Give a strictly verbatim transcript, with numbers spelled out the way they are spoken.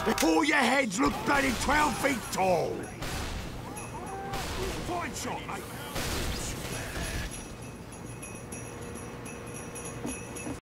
All your heads look bloody twelve feet tall. Fine shot, mate.